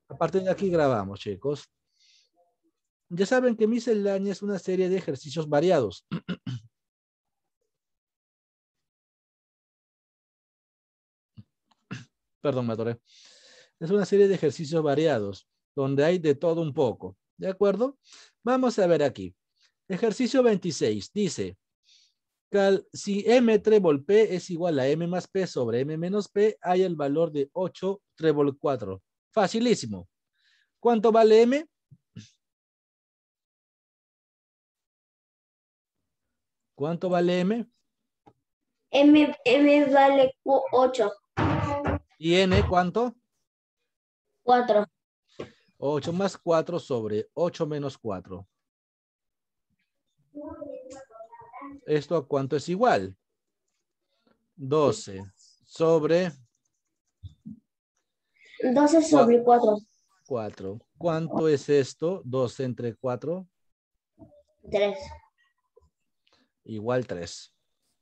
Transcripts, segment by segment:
A partir de aquí grabamos, chicos. Ya saben que miscelánea es una serie de ejercicios variados. Perdón, me atoré. Es una serie de ejercicios variados, donde hay de todo un poco. ¿De acuerdo? Vamos a ver aquí. Ejercicio 26 dice, si m trébol p es igual a m más p sobre m menos p, hay el valor de 8 trébol 4. Facilísimo. ¿Cuánto vale m? ¿Cuánto vale m? M vale 8. ¿Y n cuánto? 4. 8 más 4 sobre 8 menos 4. ¿Esto a cuánto es igual? 12 sobre 12 sobre 4. 4. ¿Cuánto es esto? 12 entre 4. 3. Igual 3.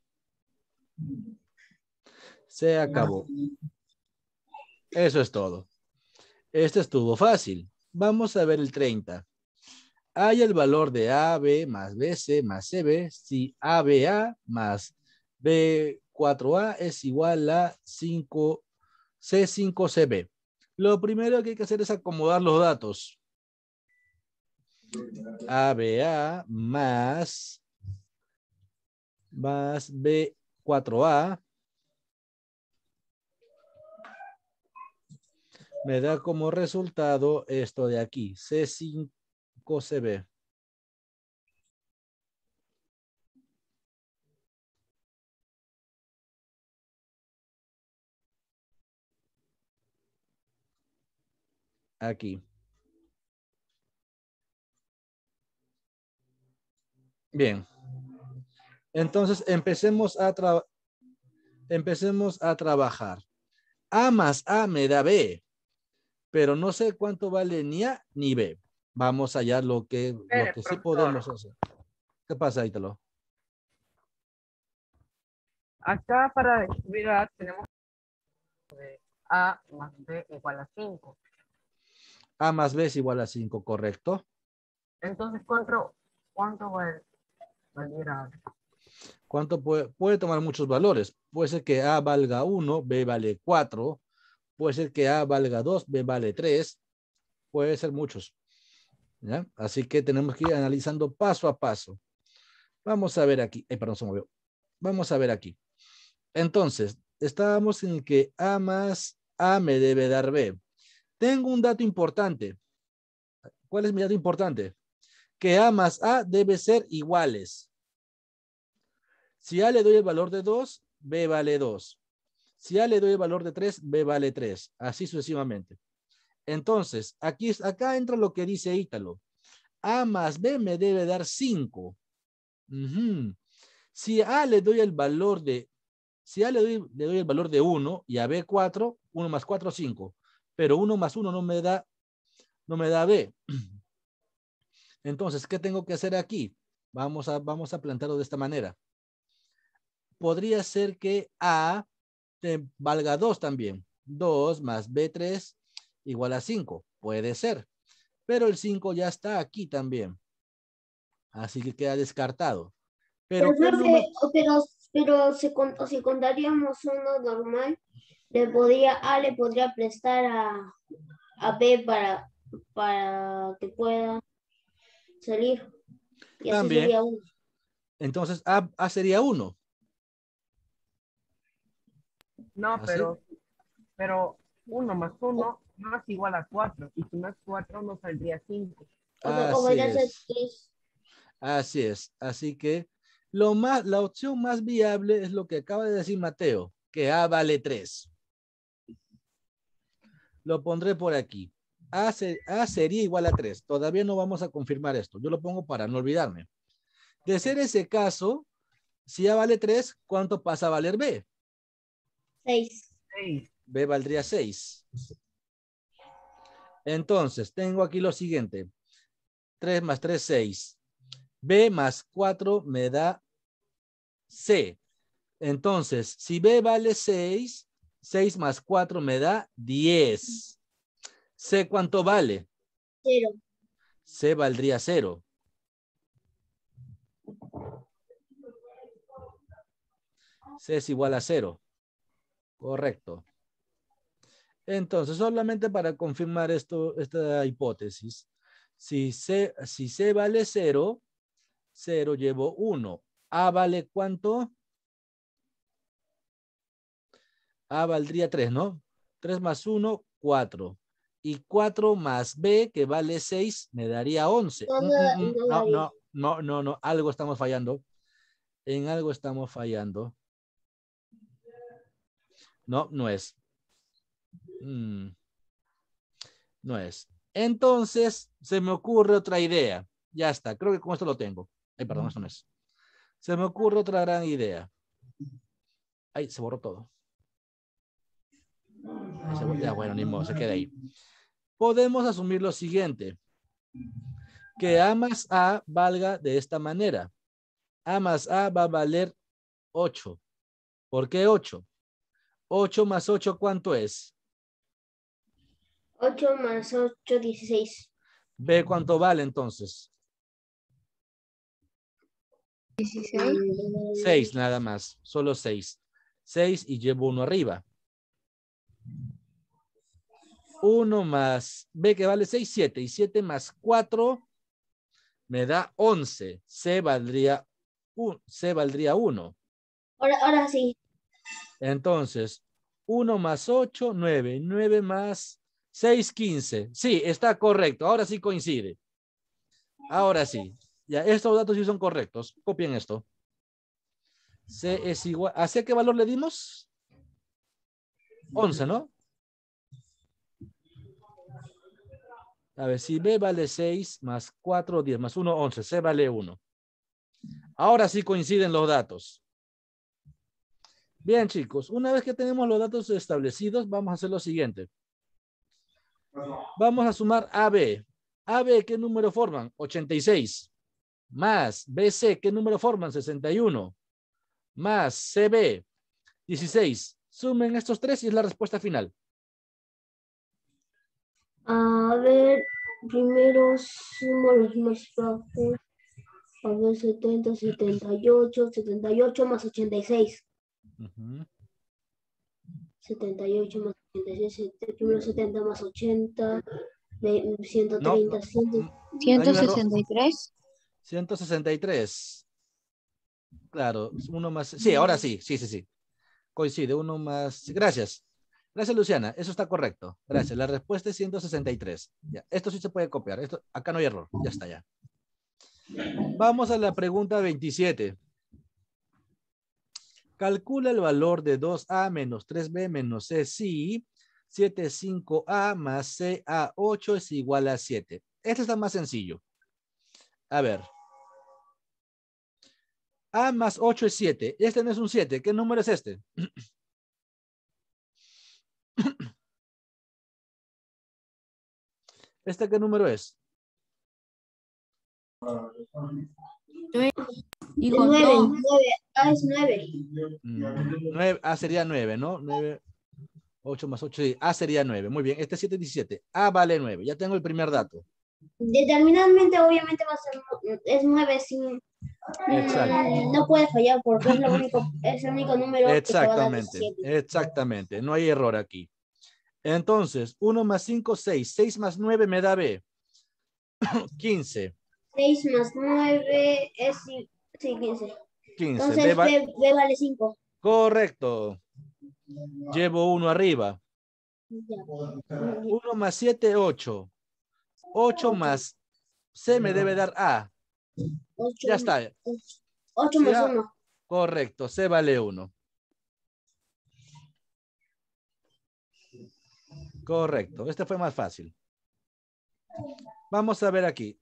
Se acabó. Eso es todo. Este estuvo fácil. Vamos a ver el 30. Hay el valor de AB más BC más CB si ABA más B4A es igual a 5 C5CB. Lo primero que hay que hacer es acomodar los datos. ABA más B4A me da como resultado esto de aquí, C5CB. Aquí. Bien. Entonces empecemos a trabajar. A más A me da B, pero no sé cuánto vale ni A ni B. Vamos a hallar lo que sí podemos Profesor, hacer. ¿Qué pasa, Ítalo? acá para descubrir A tenemos A más B igual a 5. A más B es igual a 5, ¿correcto? Entonces, ¿cuánto va a valer A? ¿Cuánto puede tomar muchos valores? Puede ser que A valga 1, B vale 4. Puede ser que A valga 2, B vale 3. Puede ser muchos. ¿Ya? Así que tenemos que ir analizando paso a paso. Vamos a ver aquí. Perdón, se movió. Vamos a ver aquí. Entonces, estábamos en que A más A me debe dar B. Tengo un dato importante. ¿Cuál es mi dato importante? Que A más A debe ser iguales. Si A le doy el valor de 2, B vale 2. Si A le doy el valor de 3, B vale 3. Así sucesivamente. Entonces, acá entra lo que dice Ítalo. A más B me debe dar 5. Si A le doy el valor de, si A le doy el valor de 1 y a B 4, 1 más 4, 5. Pero 1 más 1 no me da B. Entonces, ¿qué tengo que hacer aquí? Vamos a plantearlo de esta manera. Podría ser que A valga 2 también. 2 más B3 igual a 5. Puede ser. Pero el 5 ya está aquí también. Así que queda descartado. Pero, Pero ¿qué profe, número? si contaríamos uno normal, A le podría prestar a B para que pueda salir. Y así También. sería uno. Entonces A sería 1. No, ¿Así? pero 1 más 1 no es igual a 4. Y si no es 4, no saldría 5. O Así podría ser es. 3. Así es. Así que la opción más viable es lo que acaba de decir Mateo, que A vale 3. Lo pondré por aquí. A sería igual a 3. Todavía no vamos a confirmar esto. Yo lo pongo para no olvidarme. De ser ese caso, si A vale 3, ¿cuánto pasa a valer B? 6. 6. B valdría 6. Entonces, tengo aquí lo siguiente. 3 más 3, 6. B más 4 me da C. Entonces, si B vale 6, 6 más 4 me da 10. C, ¿cuánto vale? 0. C valdría 0. C es igual a 0. Correcto. Entonces, solamente para confirmar esta hipótesis, si C vale 0, 0 llevo 1. A vale ¿cuánto? A valdría 3, ¿no? 3 más 1, 4. Y 4 más B, que vale 6, me daría 11. No. Algo estamos fallando. En algo estamos fallando. No, no es. No es. Entonces, se me ocurre otra idea. Ya está. Creo que con esto lo tengo. Ay, perdón, esto no es. Se me ocurre otra gran idea. Ay, se borró todo. Ya, bueno, ni modo, se queda ahí. Podemos asumir lo siguiente. Que A más A valga de esta manera. A más A va a valer 8. ¿Por qué 8? 8 más 8, ¿cuánto es? 8 más 8, 16. B, ¿cuánto vale entonces? 16. 6 nada más, solo 6. 6 y llevo 1 arriba. 1 más B, que vale 6, 7. Y 7 más 4 me da 11. C valdría 1. Ahora sí. Entonces, 1 más 8, 9. 9 más 6, 15. Sí, está correcto. Ahora sí coincide. Ahora sí. Ya, estos datos sí son correctos. Copien esto. C es igual. ¿A C qué valor le dimos? 11, ¿no? A ver, si B vale 6 más 4, 10 más 1, 11. C vale 1. Ahora sí coinciden los datos. Bien, chicos. Una vez que tenemos los datos establecidos, vamos a hacer lo siguiente. Vamos a sumar AB. AB, ¿qué número forman? 86. Más BC, ¿qué número forman? 61. Más CB, 16. Sumen estos tres y es la respuesta final. A ver, primero sumo los más bajos. A ver, 70, 78, 78 más 86. 78 más 86, primero 70 más 80, 130, No, hay un error. 163. 163. Claro, uno más. Sí, ahora sí, sí. Coincide, uno más. Gracias. Gracias, Luciana. Eso está correcto. Gracias. La respuesta es 163. Ya. Esto sí se puede copiar. Acá no hay error. Ya está, ya. Vamos a la pregunta 27. Calcula el valor de 2A menos 3B menos C si 75A más CA8 es igual a 7. Este está más sencillo. A ver. A más 8 es 7. Este no es un 7. ¿Qué número es este? ¿Este qué número es? 9. A es 9. A sería 9, ¿no? 9, 8 más 8. Sí. A sería 9. Muy bien. Este es 7, 17. A vale 9. Ya tengo el primer dato. Determinadamente, obviamente va a ser, es 9 sin... Exacto. No puede fallar porque es el único número que te va a dar 17. Exactamente. No hay error aquí. Entonces, 1 más 5, 6. 6 más 9 me da B. 15. 6 más 9 es 15. 15. Entonces B vale 5. Correcto. Llevo 1 arriba. 1 más 7, 8. 8 más C me debe dar A. 8, Ya está. 8 más 1. Correcto. C vale 1. Correcto. Este fue más fácil. Vamos a ver aquí.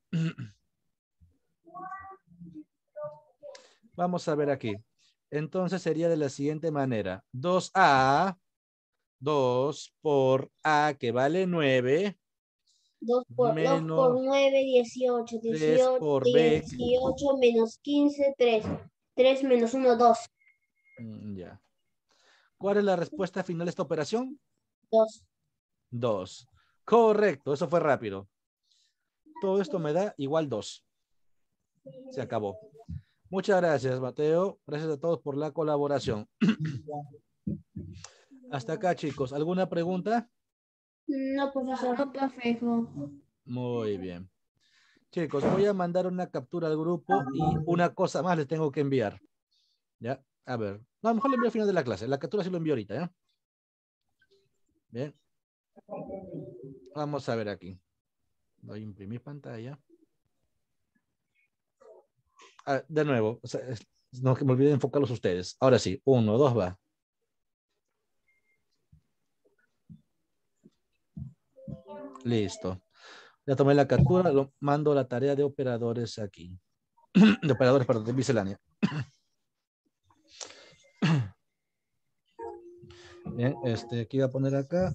Vamos a ver aquí. Entonces sería de la siguiente manera. 2A, 2 por A que vale 9. 2 por 9, 18. 3 por B. 18 menos 15, 3. 3 menos 1, 2. Ya. ¿Cuál es la respuesta final de esta operación? 2. 2. Correcto, eso fue rápido. Todo esto me da igual 2. Se acabó. Muchas gracias, Mateo. Gracias a todos por la colaboración. Hasta acá, chicos. ¿Alguna pregunta? No, profesor. No, profe. Muy bien. Chicos, voy a mandar una captura al grupo y una cosa más les tengo que enviar. ¿Ya? A ver. No, a lo mejor lo envío al final de la clase. La captura sí lo envío ahorita, ¿ya? Bien. Vamos a ver aquí. Voy a imprimir pantalla. Ah, de nuevo. O sea, no que me olvide de enfocarlos ustedes. Ahora sí. 1, 2, va. Listo. Ya tomé la captura, lo mando la tarea de operadores aquí. De operadores, perdón, de miscelánea. Bien, aquí voy a poner acá.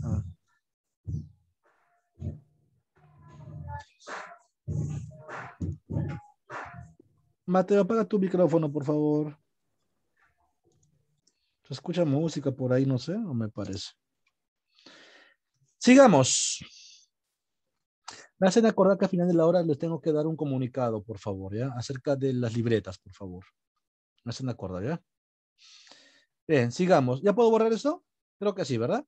Mateo, apaga tu micrófono, por favor. Se escucha música por ahí, no sé, o me parece. Sigamos. Me hacen acordar que al final de la hora les tengo que dar un comunicado, por favor, ¿ya? Acerca de las libretas, por favor. Me hacen acordar, ¿ya? Bien, sigamos. ¿Ya puedo borrar esto? Creo que sí, ¿verdad?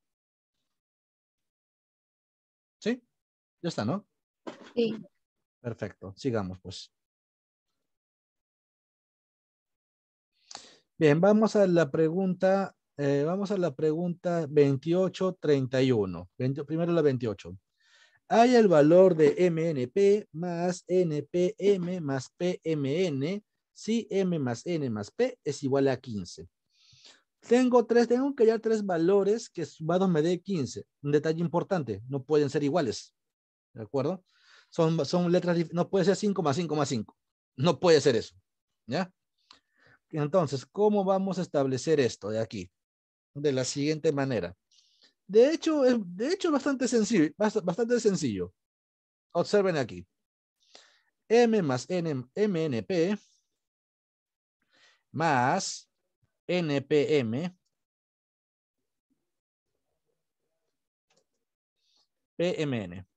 ¿Sí? Ya está, ¿no? Sí. Perfecto. Sigamos, pues. Bien, vamos a la pregunta 2831. Primero la 28. Hay el valor de MNP más NPM más PMN si M más N más P es igual a 15. Tengo que hallar 3 valores que sumados me dé 15. Un detalle importante, no pueden ser iguales. ¿De acuerdo? Son letras, no puede ser 5 más 5 más 5. No puede ser eso. ¿Ya? Entonces, ¿cómo vamos a establecer esto de aquí? De la siguiente manera. De hecho, es bastante sencillo. Bastante sencillo. Observen aquí. M más N, MNP más NPM PMN.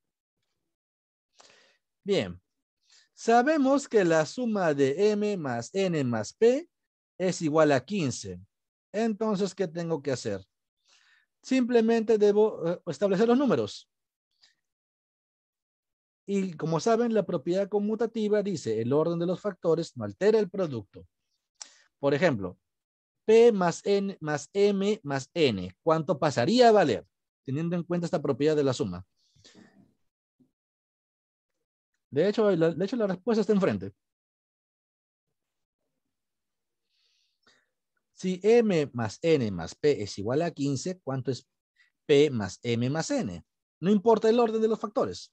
Bien. Sabemos que la suma de M más N más P es igual a 15. Entonces, ¿qué tengo que hacer? Simplemente debo establecer los números. Y como saben, la propiedad conmutativa dice el orden de los factores no altera el producto. Por ejemplo, P más N más M más N. ¿Cuánto pasaría a valer? Teniendo en cuenta esta propiedad de la suma. De hecho, la respuesta está enfrente. Si M más N más P es igual a 15, ¿cuánto es P más M más N? No importa el orden de los factores.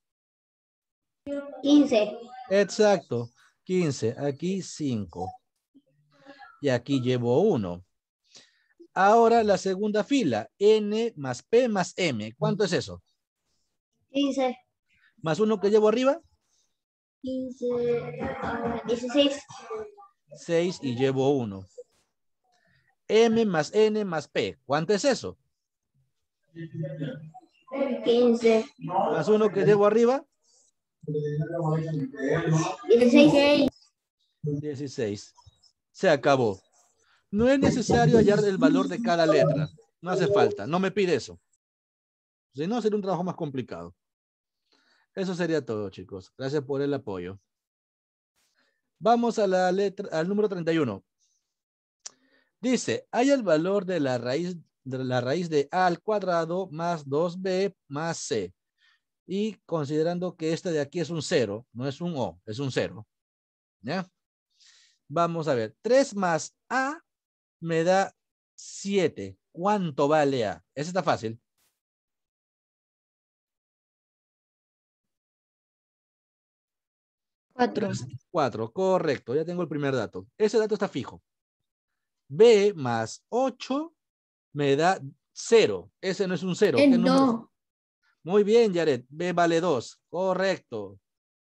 15. Exacto. 15. Aquí 5. Y aquí llevo 1. Ahora la segunda fila. N más P más M. ¿Cuánto es eso? 15. Más 1 que llevo arriba. 15. 16. 6 y llevo 1. M más N más P. ¿Cuánto es eso? 15. Más 1 que llevo arriba. 16. 16. Se acabó. No es necesario hallar el valor de cada letra. No hace falta. No me pide eso. Si no, sería un trabajo más complicado. Eso sería todo, chicos. Gracias por el apoyo. Vamos a al número 31. Dice, hay el valor de la raíz de A al cuadrado más 2B más C. Y considerando que este de aquí es un 0, no es un O, es un 0. ¿Ya? Vamos a ver. 3 más A me da 7. ¿Cuánto vale A? Ese está fácil. 4. 4, correcto. Ya tengo el primer dato. Ese dato está fijo. B más 8 me da 0. Ese no es un 0. ¿Qué número es? No. Muy bien, Yaret. B vale 2. Correcto.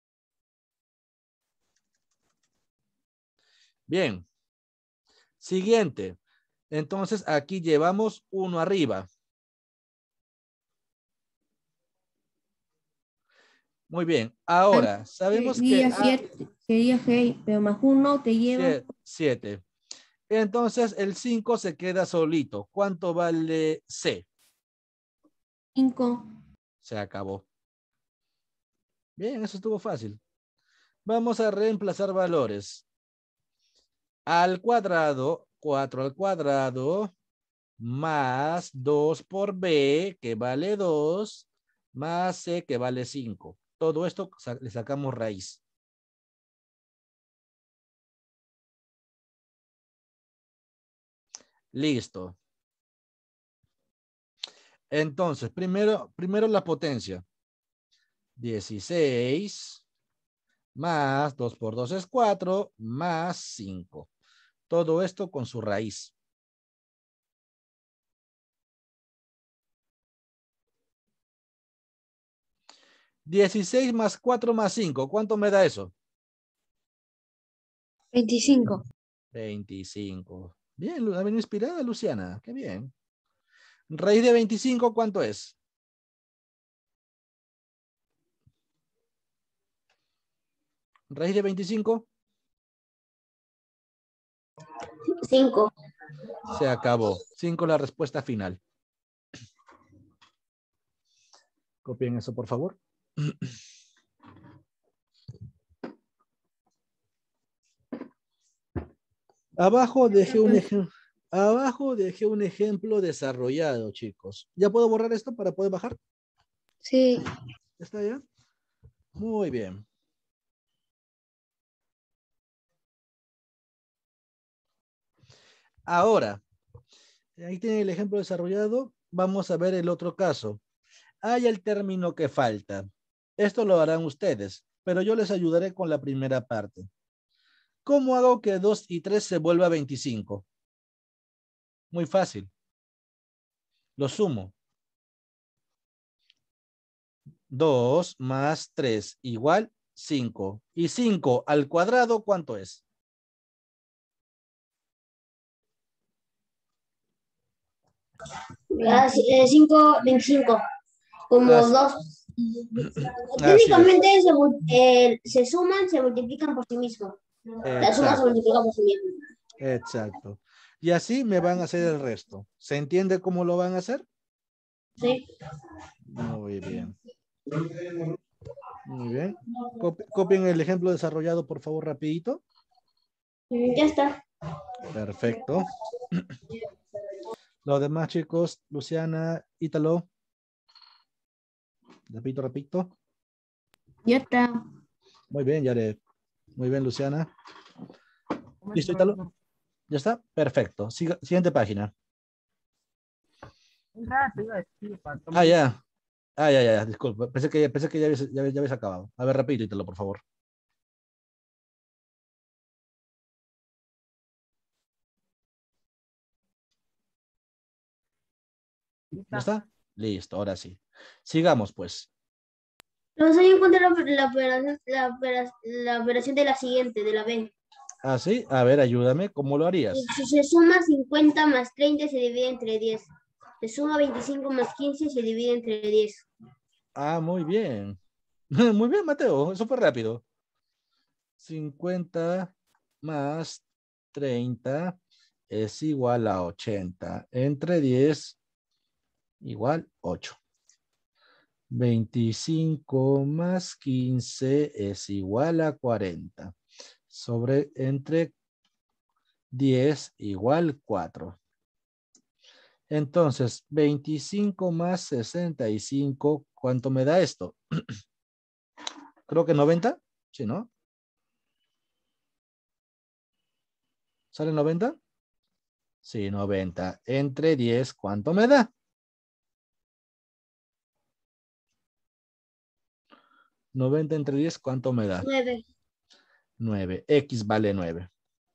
Bien. Siguiente. Entonces, aquí llevamos 1 arriba. Muy bien. Ahora, sabemos que Sería 7, sería G, pero más 1 te lleva 7. Entonces, el 5 se queda solito. ¿Cuánto vale C? 5. Se acabó. Bien, eso estuvo fácil. Vamos a reemplazar valores. Al cuadrado, 4 al cuadrado, más 2 por B, que vale 2, más C, que vale 5. Todo esto le sacamos raíz. Listo. Entonces, primero la potencia. 16 más 2 por 2 es 4, más 5. Todo esto con su raíz. ¿16 más 4 más 5? ¿Cuánto me da eso? 25. 25. Bien, ha venido inspirada Luciana. Qué bien. Raíz de 25, ¿cuánto es? Raíz de 25. 5. Se acabó. 5 la respuesta final. Copien eso, por favor. Abajo dejé un ejemplo desarrollado, chicos. ¿Ya puedo borrar esto para poder bajar? Sí. ¿Está ya? Muy bien. Ahora, ahí tienen el ejemplo desarrollado. Vamos a ver el otro caso. Hay el término que falta. Esto lo harán ustedes, pero yo les ayudaré con la primera parte. ¿Cómo hago que 2 y 3 se vuelva 25? Muy fácil. Lo sumo. 2 más 3 igual 5. Y 5 al cuadrado, ¿cuánto es? Así, 5, 25. Como Así, 2. así es. Técnicamente se suman, se multiplican por sí mismos. La suma se Exacto, multiplica por sí misma. exacto. Y así me van a hacer el resto. ¿Se entiende cómo lo van a hacer? Sí. Muy bien. Muy bien. Copien el ejemplo desarrollado, por favor, rapidito. Ya está. Perfecto. Los demás chicos, Luciana, Ítalo. Repito, repito. Ya está. Muy bien, Yaret. Muy bien, Luciana. ¿Listo, Ítalo? ¿Ya está? Perfecto. Siguiente página. Ah, ya. Ah, ya. Disculpa. Pensé que ya habías acabado. A ver, rapidito, Ítalo, por favor. ¿Ya está? Listo, ahora sí. Sigamos, pues. Entonces ahí encontré la operación de la siguiente, de la B. Ah, sí. A ver, ayúdame. ¿Cómo lo harías? Si se suma 50 más 30 se divide entre 10. Se suma 25 más 15 se divide entre 10. Ah, muy bien. Muy bien, Mateo. Eso fue rápido. 50 más 30 es igual a 80. Entre 10 igual 8. 25 más 15 es igual a 40. Entre 10 igual 4. Entonces, 25 más 65, ¿cuánto me da esto? Creo que 90, ¿sí, no? ¿Sale 90? Sí, 90. Entre 10, ¿cuánto me da? 90 entre 10, ¿cuánto me da? 9. 9. X vale 9.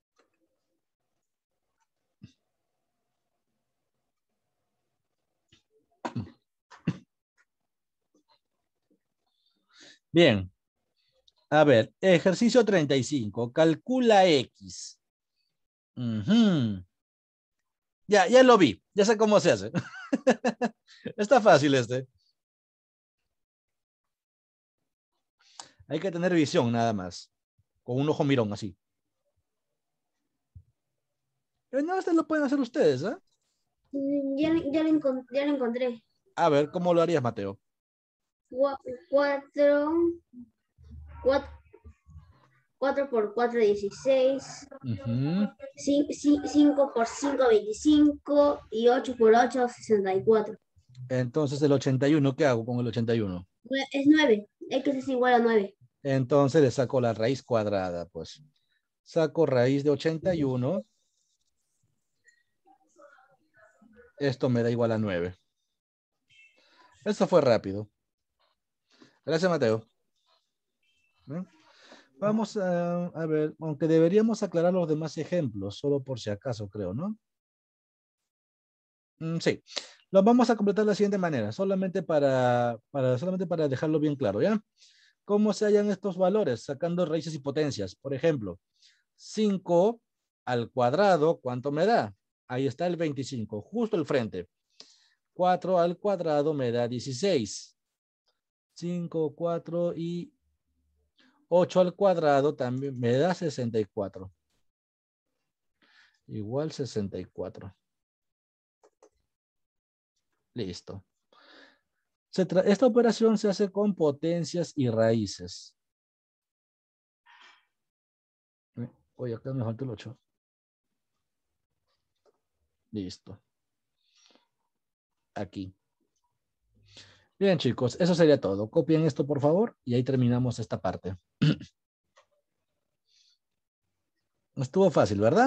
Bien. A ver, ejercicio 35. Calcula X. Ujú. Ya lo vi. Ya sé cómo se hace. Está fácil este. Hay que tener visión nada más. Con un ojo mirón así. No, este lo pueden hacer ustedes, ¿eh? Ya lo encontré. A ver, ¿cómo lo harías, Mateo? 4 por 4, 16. Ujú. 5 por 5, 25. Y 8 por 8, 64. Entonces, el 81, ¿qué hago con el 81? Es 9. X es igual a 9. Entonces, le saco la raíz cuadrada, pues. Saco raíz de 81. Esto me da igual a 9. Eso fue rápido. Gracias, Mateo. ¿Ven? Vamos a ver, aunque deberíamos aclarar los demás ejemplos, solo por si acaso, creo, ¿no? Sí. Lo vamos a completar de la siguiente manera, solamente para dejarlo bien claro, ¿ya? ¿Cómo se hallan estos valores? Sacando raíces y potencias. Por ejemplo, 5 al cuadrado, ¿cuánto me da? Ahí está el 25, justo el frente. 4 al cuadrado me da 16. 5, 4 y 8 al cuadrado también me da 64. Igual 64. Listo. Esta operación se hace con potencias y raíces. Oye, acá me falta el 8. Listo. Aquí. Bien, chicos, eso sería todo. Copien esto, por favor, y ahí terminamos esta parte. Estuvo fácil, ¿verdad?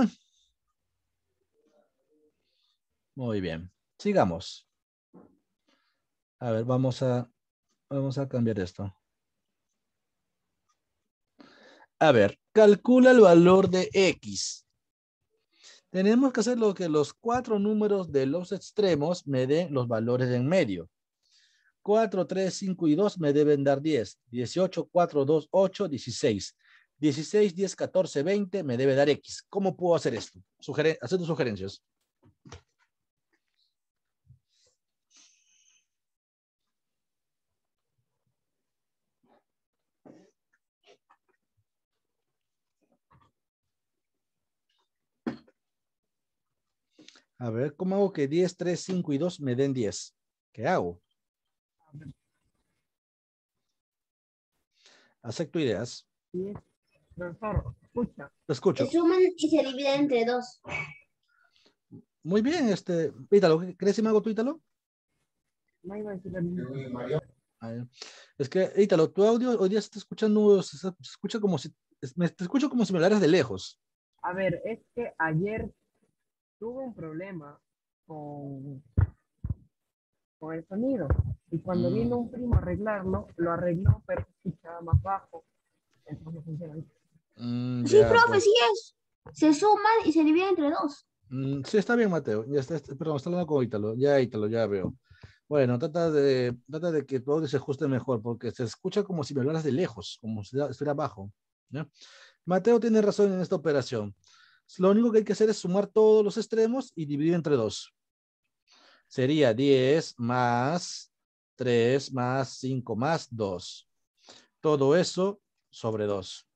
Muy bien. Sigamos. A ver, vamos a cambiar esto. A ver, calcula el valor de X. Tenemos que hacer lo que los 4 números de los extremos me den los valores en medio. 4, 3, 5 y 2 me deben dar 10. 18, 4, 2, 8, 16. 16, 10, 14, 20 me debe dar X. ¿Cómo puedo hacer esto? Hacer tus sugerencias. A ver, ¿cómo hago que 10, 3, 5 y 2 me den 10? ¿Qué hago? Acepto ideas. Sí, profesor, escucha. Te escucho. Se suman y se dividen entre 2. Muy bien, Ítalo, ¿crees que me hago tú, Ítalo? No iba a decir el Es que, Ítalo, tu audio hoy día se está escuchando, se escucha como si, te escucho como si me hablaras de lejos. A ver, es que ayer tuve un problema con, con el sonido. Y cuando vino un primo a arreglarlo, lo arregló, pero se escuchaba más bajo. Entonces funciona. Sí, Ya, profe, pues. sí es. Se suman y se dividen entre 2. Sí, está bien, Mateo. Ya está, perdón, está hablando con Ítalo. Ítalo, ya veo. Bueno, trata de que tu audio se ajuste mejor, porque se escucha como si me hablaras de lejos, como si estuviera abajo. ¿Ya? Mateo tiene razón en esta operación. Lo único que hay que hacer es sumar todos los extremos y dividir entre 2. Sería 10 más 3 más 5 más 2. Todo eso sobre 2.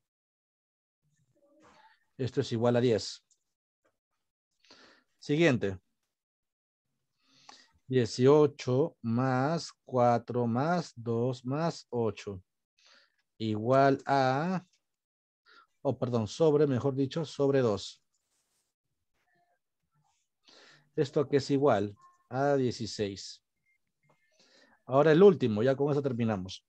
Esto es igual a 10. Siguiente. 18 más 4 más 2 más 8. Igual a, perdón, mejor dicho, sobre 2. Esto que es igual a 16. Ahora el último, ya con eso terminamos.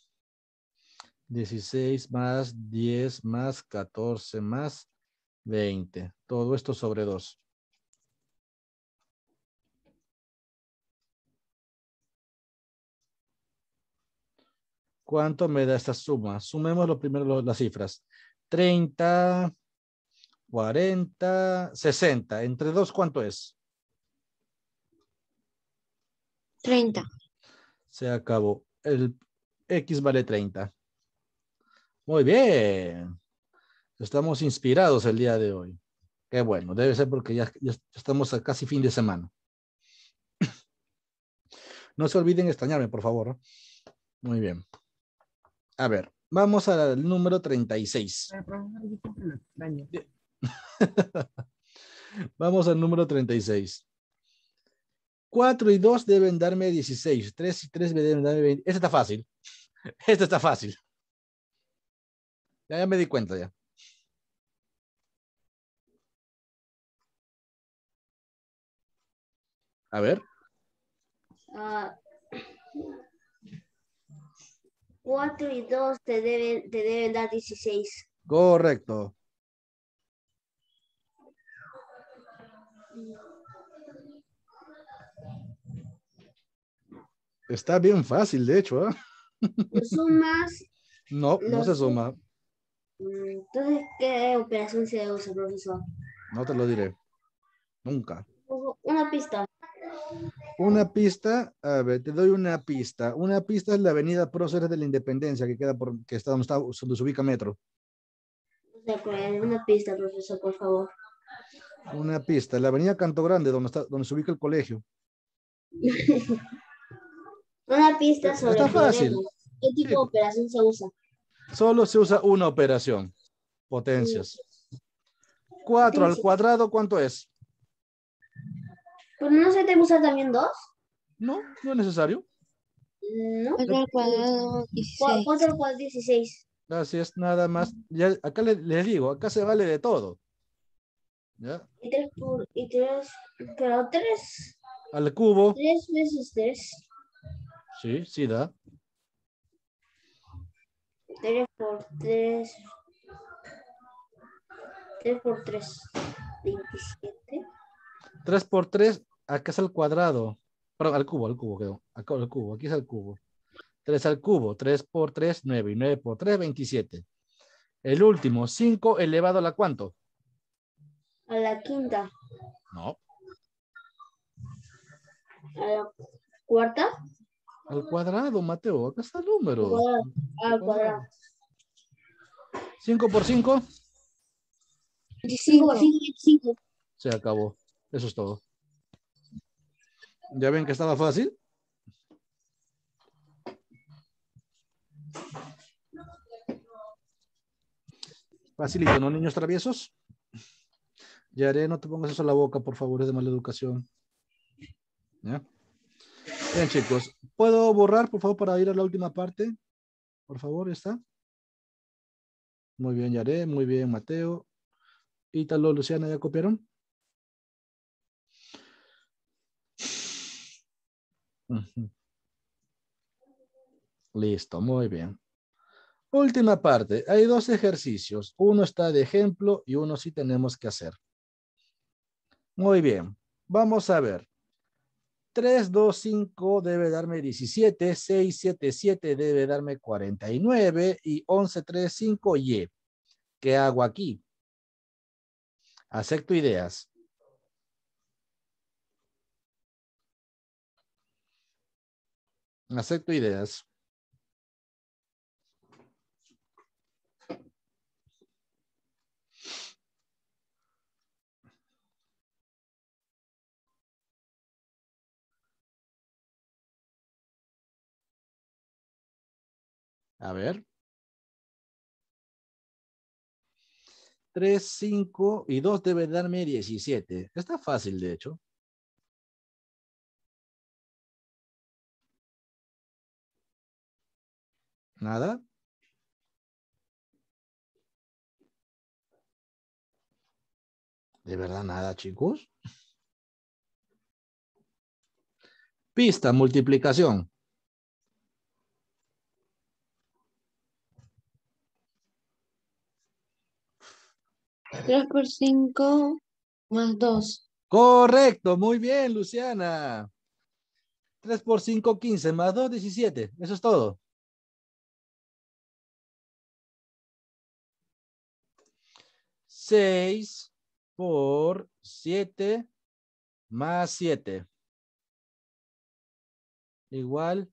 16 más 10 más 14 más 20. Todo esto sobre 2. ¿Cuánto me da esta suma? Sumemos lo primero las cifras. 30, 40, 60. Entre 2, ¿cuánto es? 30. Se acabó. El X vale 30. Muy bien. Estamos inspirados el día de hoy. Qué bueno. Debe ser porque ya estamos a casi fin de semana. No se olviden extrañarme, por favor. Muy bien. A ver. Vamos al número 36. Pero, profesor, yo siempre lo extraño. Vamos al número 36. 4 y 2 deben darme 16. 3 y 3 deben darme 20. Este está fácil. Este está fácil. Ya me di cuenta ya. A ver. 4 y 2 te deben dar 16. Correcto. Está bien fácil, de hecho. ¿Eh? Los sumas. No, no se suma. Entonces, ¿qué operación se usa, profesor? No te lo diré. Nunca. Una pista. Una pista, a ver, te doy una pista. Una pista es la avenida Próceres de la Independencia, que queda por, que está donde se ubica Metro. Una pista, profesor, por favor. Una pista, la avenida Canto Grande, donde se ubica el colegio. Una pista sobre Está fácil. problemas. ¿Qué tipo Sí. de operación se usa? Solo se usa una operación. Potencias. 4 al cuadrado, ¿cuánto es? ¿Pero no se te usa también 2? No, no es necesario. No. 4 al cuadrado, 16. 4 al cuadrado, 16. Así es, nada más. Ya, acá les digo, acá se vale de todo. ¿Ya? Y 3, pero 3. Al cubo. 3 veces 3. Sí, sí da. 3 por 3. 3 por 3. 27. 3 por 3, acá es al cuadrado. Perdón, al cubo quedó. Acá al cubo, aquí es al cubo. 3 al cubo, 3 por 3, 9. Y 9 por 3, 27. El último, 5 elevado a la ¿cuánto? A la quinta. No. A la cuarta. Al cuadrado, Mateo. Acá está el número. Al cuadrado. 5 por 5. 25. 25. Se acabó. Eso es todo. ¿Ya ven que estaba fácil? Facilito, ¿no, niños traviesos? Yaré, no te pongas eso a la boca, por favor, es de mala educación. ¿Ya? Bien, chicos. ¿Puedo borrar, por favor, para ir a la última parte? Por favor, ¿está? Muy bien, Yaré. Muy bien, Mateo. Ítalo, Luciana, ¿ya copiaron? Listo, muy bien. Última parte. Hay dos ejercicios. Uno está de ejemplo y uno sí tenemos que hacer. Muy bien. Vamos a ver. 3, 2, 5 debe darme 17. 6, 7, 7 debe darme 49. Y 11, 3, 5, Y. ¿Qué hago aquí? Acepto ideas. Acepto ideas. A ver. 3, 5 y 2 debe darme 17. Está fácil, de hecho. Nada. De verdad, nada, chicos. Pista, multiplicación. 3 por 5 más 2. Correcto, muy bien, Luciana. 3 por 5, 15, más 2, 17. Eso es todo. Seis por 7 más 7. Igual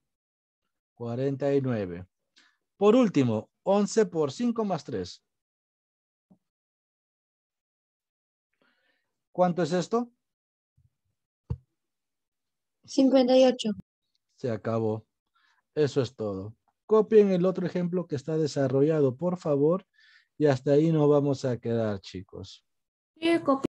49. Por último, 11 por 5 más 3. ¿Cuánto es esto? 58. Se acabó. Eso es todo. copien el otro ejemplo que está desarrollado, por favor, y hasta ahí nos vamos a quedar, chicos. Sí,